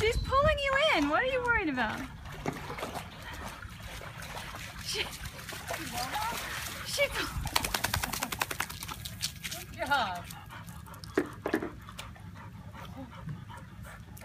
She's pulling you in. What are you worried about? She Good job.